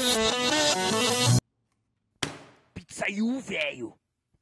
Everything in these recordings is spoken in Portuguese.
Pizzaiu, velho.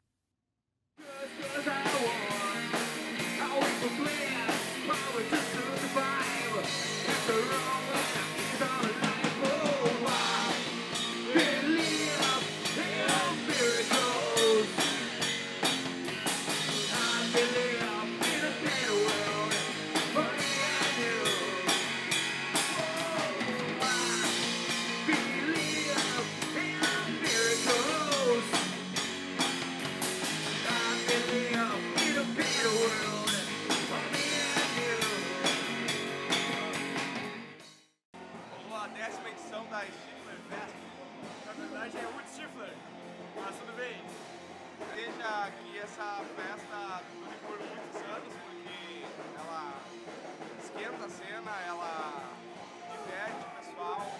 Da Stifler Fest. Na verdade é Wood Stifler, mas tudo bem. Veja que essa festa dure por muitos anos, porque ela esquenta a cena, ela diverte o pessoal.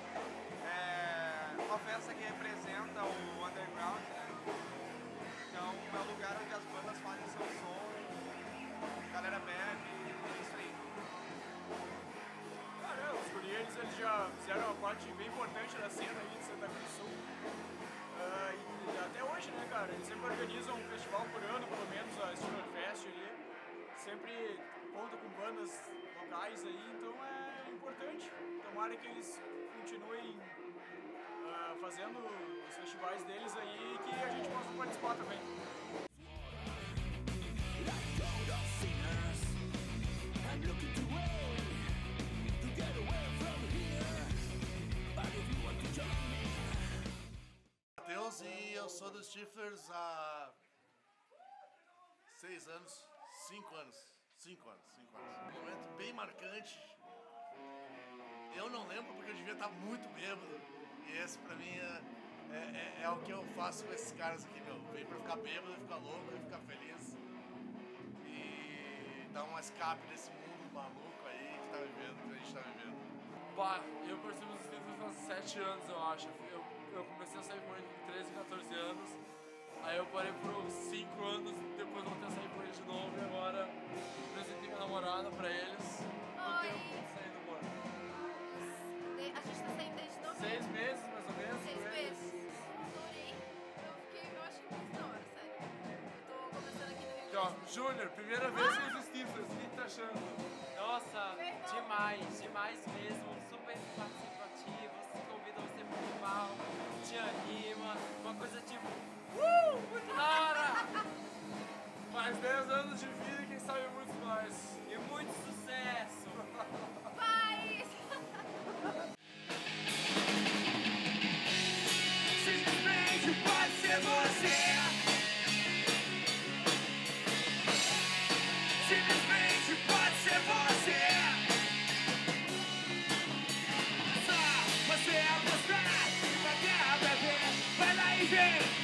É uma festa que representa o underground, né? Então é um lugar onde as bandas fazem seu som, a galera bebe, é isso aí. Os guri, eles já fizeram uma parte bem importante da cena aí de Santa Cruz do Sul. E até hoje, né, cara, eles sempre organizam um festival por ano, pelo menos a Stifler Fest ali. Sempre conta com bandas locais aí, então é importante. Tomara que eles continuem fazendo os festivais deles aí e que a gente possa participar também. Matheus, e eu sou dos Stiflers há 6 anos, 5 anos. Um momento bem marcante. Eu não lembro porque eu devia estar muito bêbado. E esse pra mim é o que eu faço com esses caras aqui, meu. Vem pra ficar bêbado, ficar louco, ficar feliz. E dar um escape desse mundo maluco aí que a gente tá vivendo. Bah, eu percebi os Stiflers faz 7 anos, eu acho. Eu comecei a sair com ele com 13, 14 anos. Aí eu parei por uns 5 anos, depois voltei a sair com ele de novo e agora apresentei minha namorada pra eles. Quanto tempo saindo, amor? A gente tá saindo desde novembro. 6 meses, mais ou menos? 6 meses. Adorei. Eu acho que muito da hora, sério. Eu tô começando aqui no Rio de Aqui, ó, Janeiro. Júnior, primeira vez com os Stiflers, o que tá achando? Nossa, demais mesmo, super participativos, convidam você muito mal, te anima, uma coisa tipo, muito da hora! Mais 10 anos de vida e quem sabe muitos mais. E muito sucesso! Paz! Simplesmente pode ser você. Simplesmente pode ser você. Só você apostar e bater pra ver. Vai lá e vem.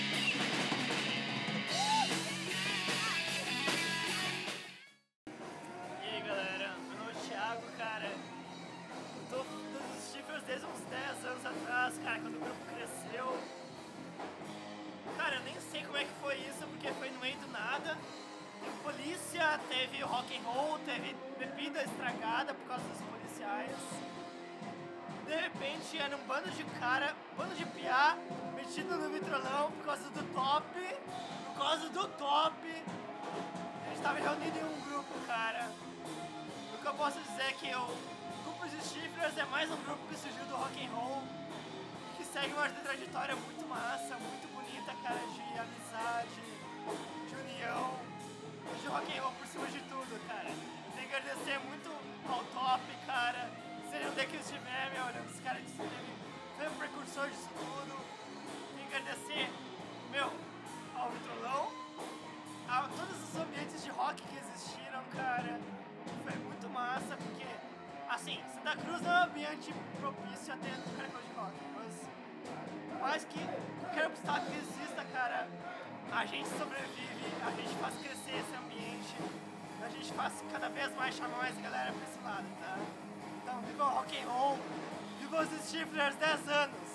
E aí galera, meu nome é Thiago, cara. Eu tô dos Stiflers desde uns 10 anos atrás, cara, quando o grupo cresceu. Cara, eu nem sei como é que foi isso, porque foi no meio do nada. Teve polícia, teve rock and roll, teve bebida estragada por causa dos policiais. De repente era um bando de cara, bando de piá, metido no vitrolão por causa do top. Por causa do top. A gente tava reunido em um grupo, cara. O que eu posso dizer é que o grupo de Stiflers é mais um grupo que surgiu do rock and roll, que segue uma trajetória muito massa, muito bonita, cara, de amizade, de união, de rock and roll por cima de tudo, cara. Eu tenho que agradecer muito ao Top, cara, seja onde é que estiver, meu, olhando os caras que foi o precursor disso tudo. Tenho que agradecer, meu, ao Vitrolão, a todos os ambientes de rock que existiram, cara. Foi muito massa, porque, assim, Santa Cruz não é um ambiente propício a ter um carnaval de rock, mas mais que qualquer obstáculo que exista, cara, a gente sobrevive, a gente faz crescer esse ambiente, a gente faz cada vez mais chamar mais galera pra esse lado, tá? Então, viva o rock and roll, viva os Stiflers 10 anos!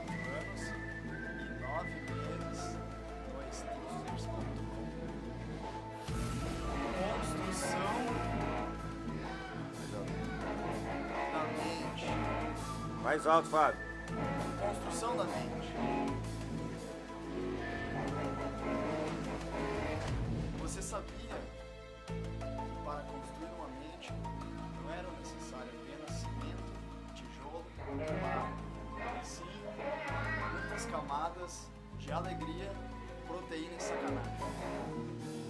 4 anos e 9 meses no extensors.com. Construção da mente. Mais alto, Fábio. Construção da mente. Você sabia que para construir uma mente não eram necessários apenas cimento, tijolo, barro, e sim muitas camadas de alegria, proteína e sacanagem.